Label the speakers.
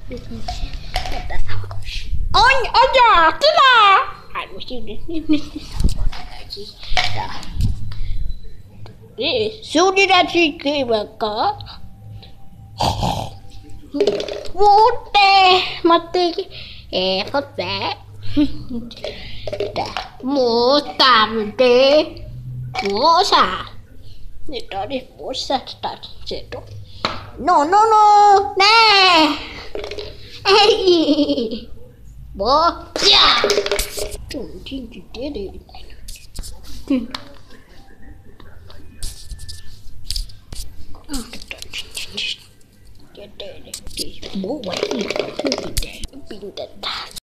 Speaker 1: Ôi, ôi giời, thế là hai buổi chiều đi su đi ra chi kia mà có vô tè mà tê phát vẽ mua tạm tê mua xả để đó đi mua xả ta sẽ tốt no no no nè ê bố dạ chúng chính trị tế đi bố quậy pin